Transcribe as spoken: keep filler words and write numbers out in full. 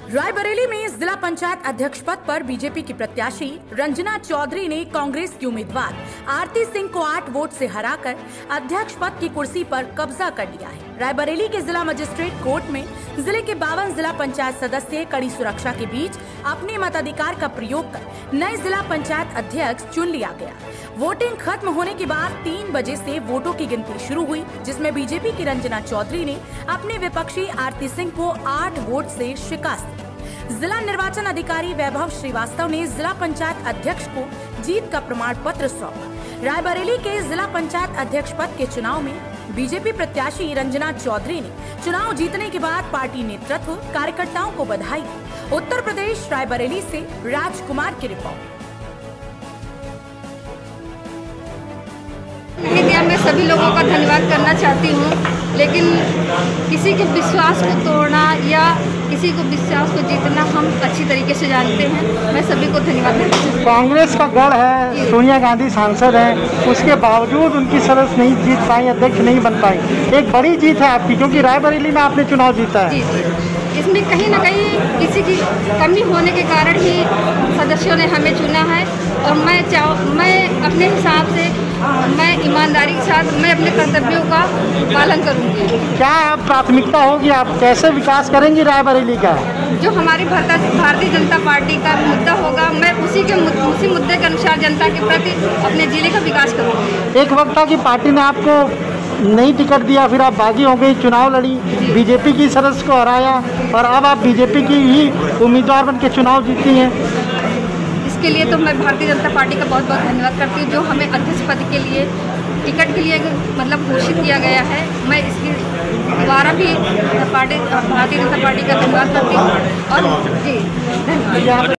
रायबरेली में जिला पंचायत अध्यक्ष पद पर बीजेपी की प्रत्याशी रंजना चौधरी ने कांग्रेस की उम्मीदवार आरती सिंह को आठ वोट से हराकर अध्यक्ष पद की कुर्सी पर कब्जा कर लिया है। रायबरेली के जिला मजिस्ट्रेट कोर्ट में जिले के बावन जिला पंचायत सदस्य कड़ी सुरक्षा के बीच अपने मताधिकार का प्रयोग कर नए जिला पंचायत अध्यक्ष चुन लिया गया। वोटिंग खत्म होने के बाद तीन बजे से वोटों की गिनती शुरू हुई, जिसमें बीजेपी की रंजना चौधरी ने अपने विपक्षी आरती सिंह को आठ वोट से शिकस्त दी। जिला निर्वाचन अधिकारी वैभव श्रीवास्तव ने जिला पंचायत अध्यक्ष को जीत का प्रमाण पत्र सौंपा। रायबरेली के जिला पंचायत अध्यक्ष पद के चुनाव में बीजेपी प्रत्याशी रंजना चौधरी ने चुनाव जीतने के बाद पार्टी नेतृत्व कार्यकर्ताओं को बधाई दी। उत्तर प्रदेश रायबरेली से राजकुमार की रिपोर्ट। मैं सभी लोगों का धन्यवाद करना चाहती हूँ, लेकिन किसी के विश्वास को तोड़ना या किसी को विश्वास को जीतना हम अच्छी तरीके से जानते हैं। मैं सभी को धन्यवाद देना चाहती हूँ। कांग्रेस का गढ़ है, सोनिया गांधी सांसद हैं, उसके बावजूद उनकी सदस्य नहीं जीत पाई, अध्यक्ष नहीं बन पाई। एक बड़ी जीत है आपकी, क्योंकि रायबरेली में आपने चुनाव जीता है। जी, इसमें कहीं ना कहीं किसी की कमी होने के कारण ही सदस्यों ने हमें चुना है, और मैं चाह मैं अपने हिसाब से मैं ईमानदारी के साथ मैं अपने कर्तव्यों का पालन करूंगी। क्या आप प्राथमिकता होगी, आप कैसे विकास करेंगी रायबरेली का? जो हमारी भारतीय जनता पार्टी का मुद्दा होगा, मैं उसी के उसी मुद्दे के अनुसार जनता के प्रति अपने जिले का विकास करूंगी। एक वक्त था कि पार्टी ने आपको नहीं टिकट दिया, फिर आप बागी हो गई, चुनाव लड़ी, बीजेपी की सदस्य को हराया, और अब आप बीजेपी की ही उम्मीदवार बन के चुनाव जीती हैं। इसके लिए तो मैं भारतीय जनता पार्टी का बहुत बहुत धन्यवाद करती हूँ, जो हमें अध्यक्ष पद के लिए टिकट के लिए मतलब घोषित किया गया है। मैं इसके द्वारा भी पार्टी भारतीय जनता पार्टी का धन्यवाद करती हूँ। और जी धन्यवाद।